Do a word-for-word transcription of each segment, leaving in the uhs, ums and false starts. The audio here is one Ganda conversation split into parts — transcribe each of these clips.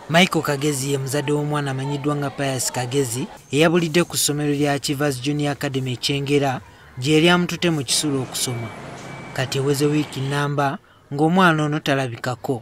Michael Kagezi ye muzadde w'omwana amanyiddwa nga Pius Kagezi eyabulidde ku ssomero lya Chivas Junior Academy Kyengera gye yali amutute mu kisulo okusoma. Kati eweze wiiki nnamba ng'omwana ono talabikako.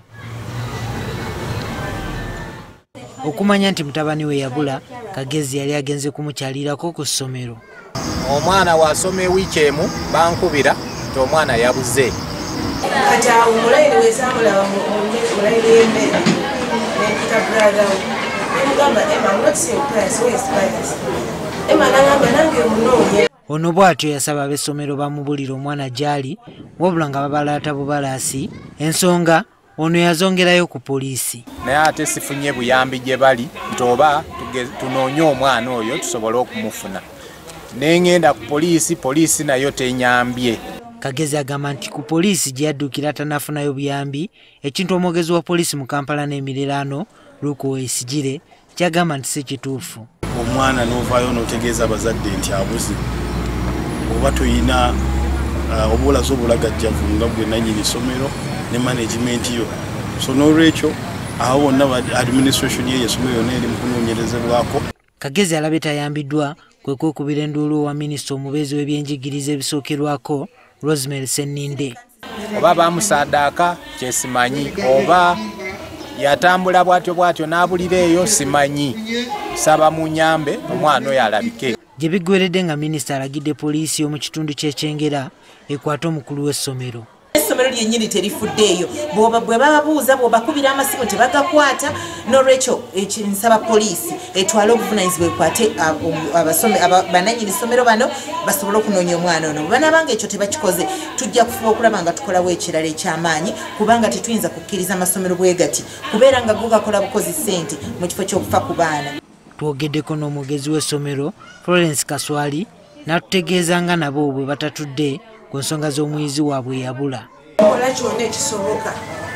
Okumanya nti mutabani we yabula, Kagezi yali agenze kumukyalirako ku ssomero. Omwana wasoma ewiiki emu bankubira nti omwana yabuze. Kati awo omulayini weesamulaba mulayini y'emmere n'empita brother we nemugamba Emma, I'm not seeing Pius, where is Pius? Emma n'agamba nange munoonya. Ono bw'atyo yasaba ab'essomero bamubulira omwana gy'ali wabula nga babalaata bubalaasi, ensonga ono yazongerayo ku poliisi. Naye ate sifunye buyambi gye bali nti oba tunoonye omwana oyo tusobole okumufuna. Ne ngenda ku poliisi, poliisi nayo tenyambye. Kagezi agamba nti ku poliisi gye yaddukira tanafunayo buyambi, ekintu omwogezi wa poliisi mu Kampala n'emiriraano Luke Wesigire kyagamba nti si kituufu. Omwana n'ovaayo n'otegeeza abazadde nti abuze, oba toyina obulazo obulagajjavu nga gwe nannyini ssomero ne management yo. So n'olwekyo awo bonna administration ye y'essomero yonna eri mu kunoonyerezebwako. Kagezi alabye tayambiddwa kwe kwekubira enduulu wa minisita omubeezi w'ebyenjigiriza ebisookerwako Rosemary Senninde. Oba bamusaadaaka kyesimanyi, oba yatambula bwatyo bwatyo n'abulira eyo simanyi. Saba munyambe omwana oyo alabike. Gye biggweredde nga minisita alagidde poliisi y'omu kitundu ky'Ekyengera ekwate omukulu w'essomero. Essomero lyennyini terifuddeeyo, bwe bababuuza bw'obakubira amasimu tebagakwata. N'olwekyo nsaba poliisi etwale obuvunaanyizibwa ekwate bannannyini ssomero bano basobole okunoonya omwana ono. Bwe banaabanga ekyo tebakikoze, tujja kufuba okulaba nga tukolawo ekirala eky'amaanyi, kubanga tetuyinza kukkiriza amasomero bwe gati kubeera nga go gakola bukozi ssente mu kifo ky'okufa ku baana. Twogeddeko n'omwogezi w'essomero Florence Kaswali n'atutegeeza nga nabo bwe batatudde ku nsonga z'omuyizi waabwe yabula. Kola kyonna ekisoboka.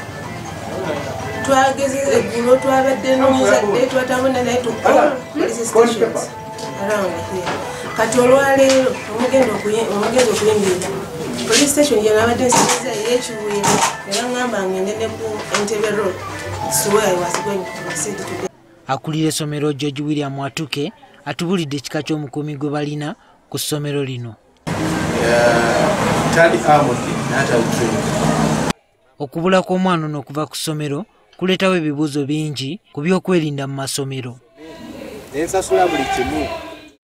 Twagezeza eggulo twabadde n'omuzadde twatambula naye tukola police stations around here. Kati olwaleero omugenda okuyingira police station gye nabadde nsinza ey'ekiwero era ngamba ngende ne ku Entebbe Road. So where I was going to proceed today. Akulira essomero George William Watuke atubulidde ekika ky'omukuumi gwe balina ku ssomero lino. Okubula kw'omwana ono okuva ku ssomero kuleetawo ebibuuzo bingi ku by'okwerinda mu masomero. Ensasula buli kimu.